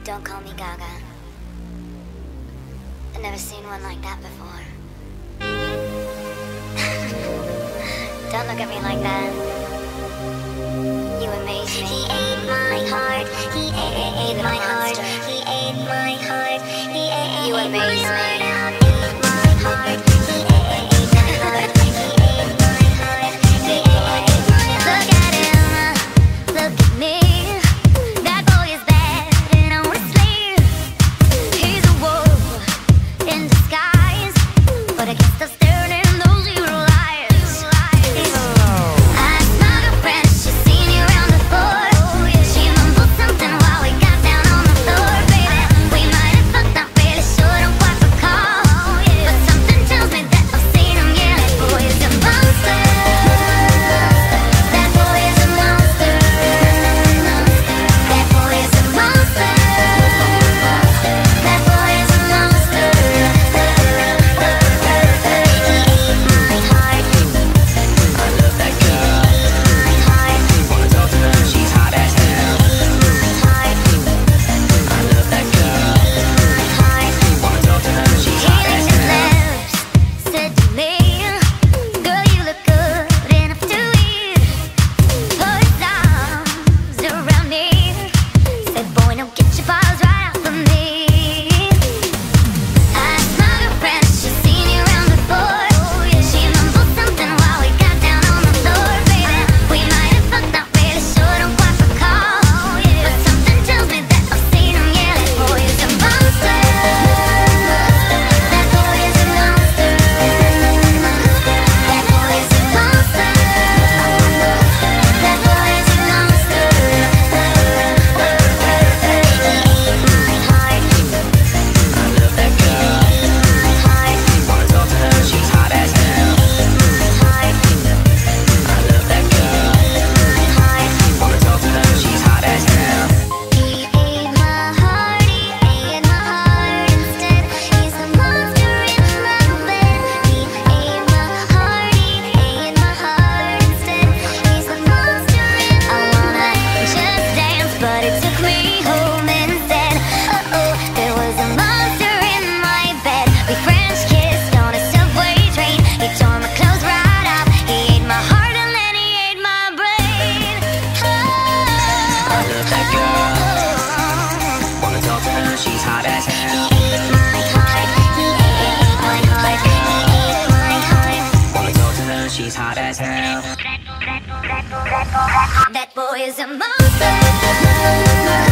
Don't call me Gaga. I've never seen one like that before. Don't look at me like that. You amaze me. He ate my heart. He ate my heart. He ate my heart. He ate. You amaze me. Ate my heart. He ate my heart. He ate my heart. He ate my heart. Look at him. Look at me. That boy is bad and honestly, he's a wolf in disguise. But I can't stop staring in those little eyes. I smell your friend, she's seen you around before. She mumbled something while we got down on the floor, baby. We might have fucked, not really sure, don't quite recall. But something tells me that I've seen him, yeah. That boy is a monster. That boy is a monster. That boy is a monster. That boy is a monster. He ate my heart. I love that girl. My heart. Wanna talk to her, she's hot as hell. My heart. I love that girl. My heart. Wanna talk to her, she's He hot as licked his hell. lips, said to me, "Girl, you look good enough to eat." Put his arms around me, said, "Boy, now get your paws right off of me." I smiled her friend, she's seen you around before. She mumbled something while we got down on the floor, baby. We might have fucked, not really sure, don't quite recall. But something tells me that I've seen him, yeah. That boy is a monster. That boy is a monster. That boy is a monster. That boy is a monster. He ate my heart. I love that girl. My heart. Wanna talk to her, she's hot as hell. My heart. I love that girl. My heart. Wanna talk to her, she's hot as hell. He ate my heart. He ate my heart instead. He's a monster in my bed. He ate my heart. He ate my heart instead. He's a monster in my bed. I wanna just dance, but it took me home instead. Oh, there was a monster in my bed. We French kissed on a subway train. He tore my clothes right off. He ate my heart and then he ate my brain. I love that girl. Wanna talk to her, she's hot as hell. He ate my heart. He ate my heart. He ate my heart. Wanna talk to her, she's hot as hell. That boy is a monster.